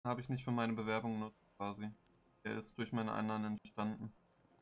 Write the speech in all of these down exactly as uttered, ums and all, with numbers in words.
Habe ich nicht für meine Bewerbung genutzt, quasi. Der ist durch meine Einnahmen entstanden.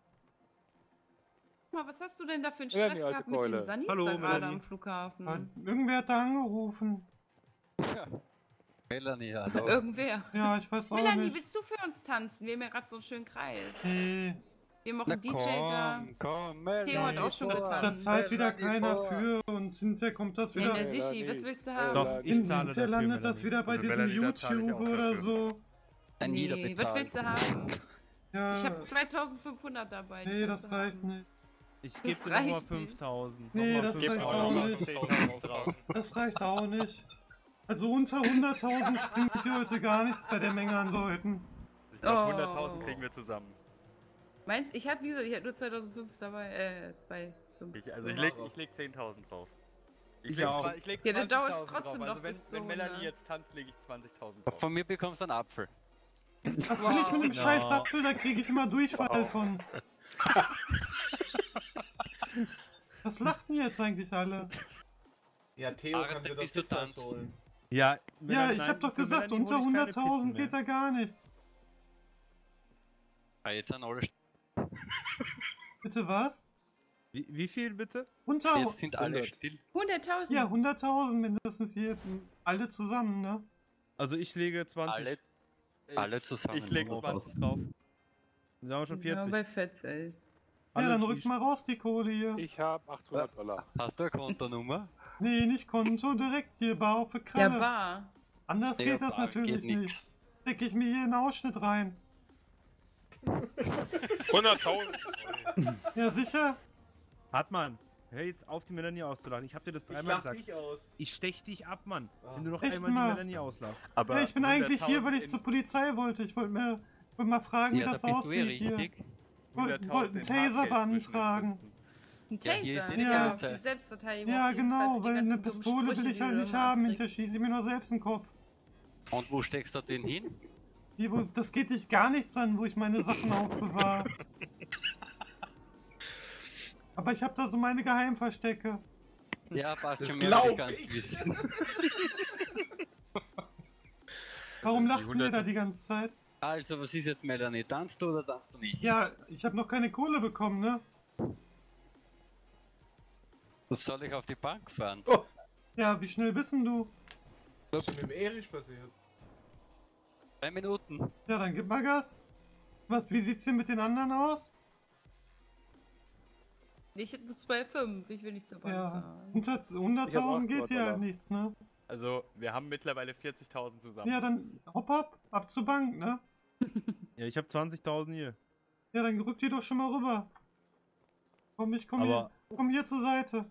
Mal, was hast du denn da für einen Stress Ja, gehabt mit den Sunnies Hallo, da gerade Melanie. am Flughafen? Weil irgendwer hat da angerufen. Melanie, hallo. Irgendwer. Ja, ich weiß auch Melanie, nicht. willst du für uns tanzen? Wir haben ja gerade so einen schönen Kreis. Nee, Wir haben auch Na einen D J da. komm, komm, Melanie. Theo hat auch schon vor. getanzt. da zahlt wieder Melanie keiner vor. für und hinterher kommt das Ja, wieder. der Sichi, was willst du haben? Doch, ich In- zahle hinterher dafür, landet das Melanie. wieder bei Also diesem Melanie, da zahle ich YouTube auch oder dafür. so. Ein jeder Nee, was bezahlt. willst du haben? Ja, Ich habe zweitausendfünfhundert dabei. die nee, kannst das du reicht haben. nicht. Ich Das gebe dir nochmal reicht nicht. fünftausend. Nee, Nochmal das Gib reicht auch auch noch nicht. zehntausend drauf. Das reicht auch nicht. Also unter hunderttausend springt hier heute gar nichts bei der Menge an Leuten. Ich glaube, Oh. hunderttausend kriegen wir zusammen. Meinst ich habe wie gesagt, ich habe nur zweitausendfünf dabei, äh, zweitausendfünf. Ich, also ich leg, ich leg zehntausend drauf. Ich Ich leg, auch. zwa- ich leg Ja, dann dauert's zwanzigtausend trotzdem drauf. Also noch wenn, bis wenn zu Melanie hundert. jetzt tanzt, lege ich zwanzigtausend drauf. Von mir bekommst du einen Apfel. Was will ich mit dem Ja. scheiß Apfel? Da kriege ich immer Durchfall von. Was lachten jetzt eigentlich alle? Ja, Theo Aaron, kann dir dann doch bist du Pizzas tanzt. holen. Ja, Ja, Melanie, ich nein, hab doch für gesagt, Melanie unter hol ich keine hunderttausend Pizzen geht da gar nichts. Ah, jetzt sind alle. Bitte was? Wie, wie viel bitte? Unter. Jetzt sind alle hundert. still. hunderttausend. Ja, hunderttausend mindestens hier. Alle zusammen, ne? Also ich lege zwanzig. Alle, Ich, alle zusammen. ich leg zwanzig drauf. Dann sagen wir schon Ja, vierzig. bei Fetz, ey. Ja, Alle, dann die rückt mal raus die Kohle hier. Ich habe achthundert Dollar. Hast du eine Kontonummer? Nee, nicht Konto, direkt hier, bar auf die Ja, Kralle. bar. Anders Ja, geht das bar natürlich geht nicht. nix. Stecke ich mir hier in den Ausschnitt rein. hunderttausend. Ja, sicher? Hartmann, hör jetzt auf, die Melanie auszulachen. Ich hab dir das Ich dreimal lach gesagt. dich aus. Ich stech dich ab, Mann. Ah. Wenn du noch Echt einmal mal? die Melanie auslachst. Aber Ja, ich bin eigentlich hier, weil ich hunderttausend zur Polizei wollte. Ich wollte mir wollte mal fragen, wie Ja, da das bist du eh aussieht hier. richtig. Wollte hunderttausend wollte einen in Taser Hardgeld beantragen. zwischen den Ein Ja, hier ist Taser. die Ja. für Selbstverteidigung. Ja, auf jeden Fall genau, für die weil ganzen eine dummen Pistole will Sprüche, ich die halt du nicht immer haben. abkriegst. Hinterher schieße ich mir nur selbst in den Kopf. Und wo steckst du den hin? Wie, wo, das geht dich gar nichts an, wo ich meine Sachen aufbewahre. Aber ich habe da so meine Geheimverstecke. Ja, passt Das schon glaub mehr ganz ich. wissen. Warum Die lacht ihr hundert- da die ganze Zeit? Also, was ist jetzt, Melanie? Tanzt du oder tanzt du nicht? Ja, ich habe noch keine Kohle bekommen, ne? Was soll ich auf die Bank fahren? Ja, wie schnell bist denn du? Was ist mit dem Erich passiert? Drei Minuten. Ja, dann gib mal Gas. Was, wie sieht's denn mit den anderen aus? Ich hätte zwei Komma fünf. Ich will nicht zur Bank Ja, fahren. unter hunderttausend geht hier halt nichts, ne? Also, wir haben mittlerweile vierzigtausend zusammen. Ja, dann hopp hopp, ab zur Bank, ne? Ja, ich hab zwanzigtausend hier. Ja, dann rück die doch schon mal rüber. Komm, ich komm Aber- hier, komm hier zur Seite.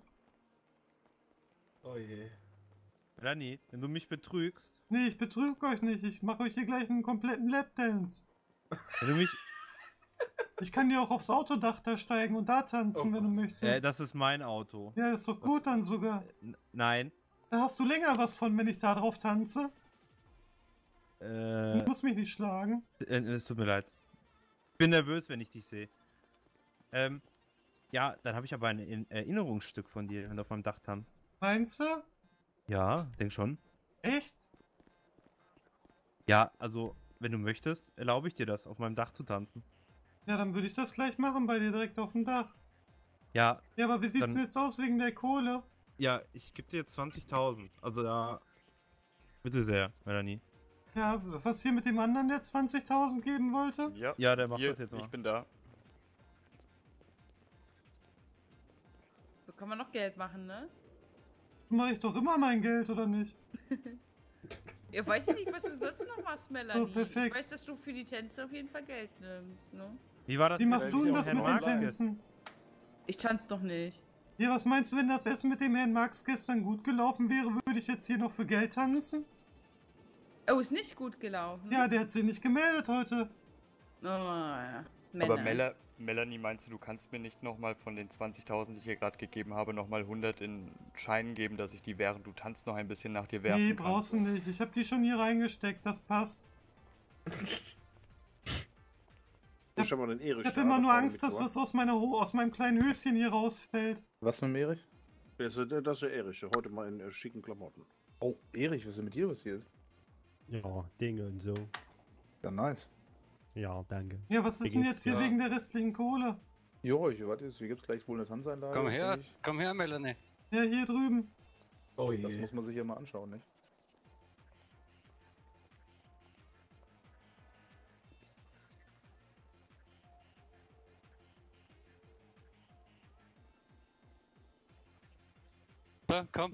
Oh je. Melanie, wenn du mich betrügst, Nee, ich betrüge euch nicht. Ich mache euch hier gleich einen kompletten Lapdance. wenn du mich... Ich kann dir auch aufs Autodach da steigen und da tanzen, Oh wenn du möchtest. Äh, das ist mein Auto. Ja, ist doch gut dann sogar. N nein. Da hast du länger was von, wenn ich da drauf tanze. Äh, Du musst mich nicht schlagen. äh, es tut mir leid. Ich bin nervös, wenn ich dich sehe. Ähm, ja, dann habe ich aber ein In- Erinnerungsstück von dir, wenn du auf meinem Dach tanzt. Meinst du? Ja, denk schon. Echt? Ja, also, wenn du möchtest, erlaube ich dir das, auf meinem Dach zu tanzen. Ja, dann würde ich das gleich machen bei dir direkt auf dem Dach. Ja, Ja, aber wie sieht's Dann- denn jetzt aus wegen der Kohle? ja, ich gebe dir jetzt zwanzigtausend. Also da... Bitte sehr, Melanie. Ja, was hier mit dem anderen, der zwanzigtausend geben wollte? Ja, Ja, der macht hier, das jetzt mal. ich bin da. So kann man noch Geld machen, ne? Mache ich doch immer mein Geld, oder nicht? Ja, weiß ich nicht, was du sonst noch machst, Melanie. Oh, perfekt. Ich weiß, dass du für die Tänze auf jeden Fall Geld nimmst, ne? Wie war das Wie machst mit du denn dem das Herrn mit den Marx gestern? Tänzen? Ich tanze doch nicht. Ja, was meinst du, wenn das Essen mit dem Herrn Marx gestern gut gelaufen wäre, würde ich jetzt hier noch für Geld tanzen? Oh, ist nicht gut gelaufen. Ja, der hat sich nicht gemeldet heute. Oh, ja. Männer. Aber Mela Melanie, meinst du, du kannst mir nicht nochmal von den zwanzigtausend, die ich hier gerade gegeben habe, nochmal hundert in Scheinen geben, dass ich die, während du tanzt, noch ein bisschen nach dir werfen Nee, kann? brauchst du nicht. Ich hab die schon hier reingesteckt, das passt. Ich hab mal den Erich. Ich hab da, immer das nur war Angst, dass mitgebracht. was aus, meiner Ho aus meinem kleinen Höschen hier rausfällt. Was mit dem Erich? Das ist, das ist der Erich, heute mal in äh, schicken Klamotten. Oh, Erich, was ist denn mit dir passiert? Ja, Dinge und so. Ja, nice. Ja, danke. Ja, was ist Wie denn geht's jetzt hier dir? wegen der restlichen Kohle? Jo, ich warte, hier gibt's gleich wohl eine Tanzeinlage. Komm her, denke ich. komm her, Melanie. Ja, hier drüben. Oh Das je. muss man sich ja mal anschauen, nicht? So, komm.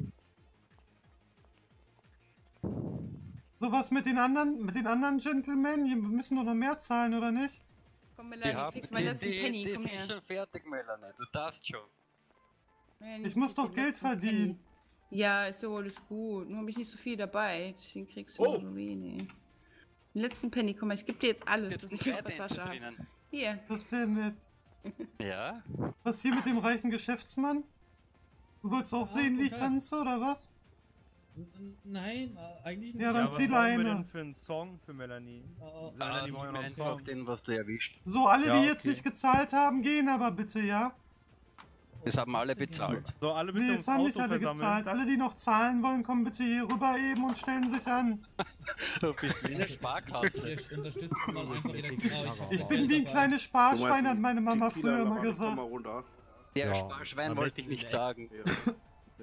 So was mit den anderen, mit den anderen Gentlemen? Die müssen doch noch mehr zahlen, oder nicht? Komm, Die, Melanie, du haben, kriegst meinen die, letzten die, Penny, die komm sind her. schon fertig, Melanie. Du darfst schon. Melanie, Ich muss krieg doch den Geld letzten verdienen. Penny. Ja, ist ja alles gut. Nur habe ich nicht so viel dabei. Deswegen kriegst du Oh. nur so wenig. Den letzten Penny, guck mal, ich gebe dir jetzt alles, Jetzt was ein ich in der Pferdehändler Tasche habe. drinnen. Hier. Das ist ja nett. Ja? Was hier mit dem reichen Geschäftsmann? Du wolltest auch Ja, sehen, wie ich guten Tag. tanze, oder was? N- Nein, äh, eigentlich nicht. Ja, Ja, dann was zieh brauchen wir Leine. denn für einen Song für Melanie? Äh, Melanie Ah, braucht ja noch einen einfach Song. den, was du erwischt. So, alle, Ja, die jetzt okay. nicht gezahlt haben, gehen aber bitte, ja? Das haben alle bezahlt. So, alle bitte Nee, ums es haben Auto nicht alle versammeln. gezahlt. Alle, die noch zahlen wollen, kommen bitte hier rüber eben und stellen sich an. Du bist wie eine Also, Sparkasse. Vielleicht unterstützt mal einfach wieder genau. Ich bin wie ein kleines Sparschwein, hat meine Mama früher immer Komm gesagt. mal runter. Der Ja, Sparschwein am wollte ich besten nicht in sagen. Ja.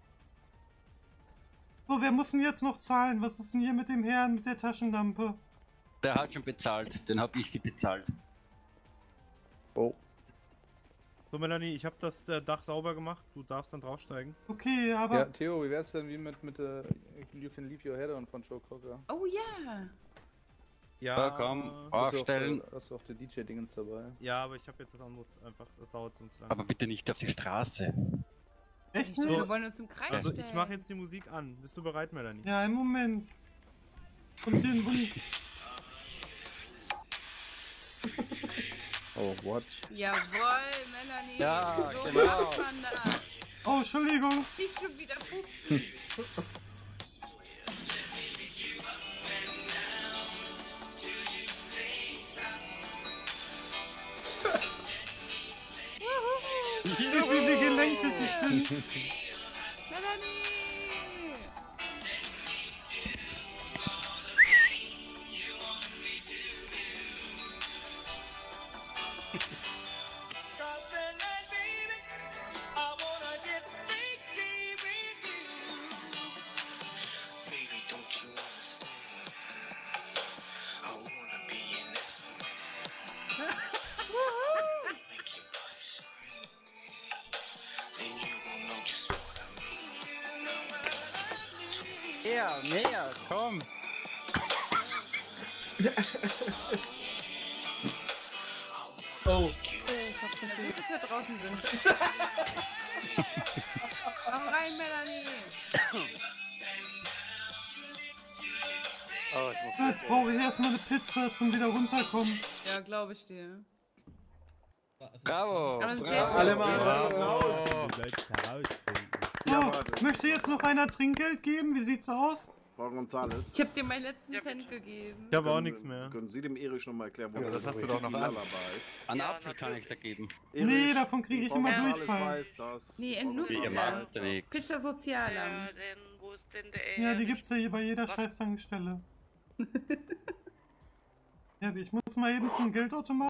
So, wer muss denn jetzt noch zahlen? Was ist denn hier mit dem Herrn mit der Taschenlampe? Der hat schon bezahlt. Den hab ich bezahlt. Oh. So, Melanie, ich habe das äh, Dach sauber gemacht. Du darfst dann draufsteigen. Okay, aber... Ja, Theo, wie wär's denn wie mit, mit äh, You Can Leave Your Head On von Joe Cocker? Oh ja. Ja, komm, Hast du auch, aufstellen. äh, Hast du auch die D J-Dingens dabei? Ja, aber ich habe jetzt was anderes einfach. Das dauert sonst lang. Aber bitte nicht auf die Straße. Echt Ich dachte, nicht? wir wollen uns im Kreis Also, stellen. ich mache jetzt die Musik an. Bist du bereit, Melanie? Ja, im Moment. Kommt hier ein Wunder. Oh, what? Jawohl, Melanie. Ja, so genau. macht man das. Oh, Entschuldigung. Nicht schon wieder pupsen. Seht ihr, wie gelenkig ich bin? Melanie. Ja, näher, komm. Oh. Ich hab's nicht gut, dass wir draußen sind. Komm rein, Melanie. Oh, ich muss Jetzt brauche ich erstmal eine Pizza zum wieder runterkommen. Ja, glaube ich dir. Bravo. Aber sehr bravo. schön. Alle mal Bravo. Applaus. Du sollst herausfinden. Ja, Oh, warte. möchte jetzt noch einer Trinkgeld geben? Wie sit's aus? Frau González. Ich hab dir meinen letzten Cent gegeben. Ich habe auch Können- nichts mehr. Können Sie dem Erich noch mal erklären, wo Ja, der das hast du doch noch Tequila an. dabei ist? Einen Apfel kann ich da geben. Nee, Erich, davon kriege ich Frau immer González Durchfall. weiß das. Nee, Frau nur González Ihr Pizza. macht weiß nichts. Pizza Sozialamt. Ja, denn wo ist denn der Ja, die Erich? gibt's ja hier bei jeder Was? Scheißtankstelle. Ja, ich muss mal eben zum Geldautomaten.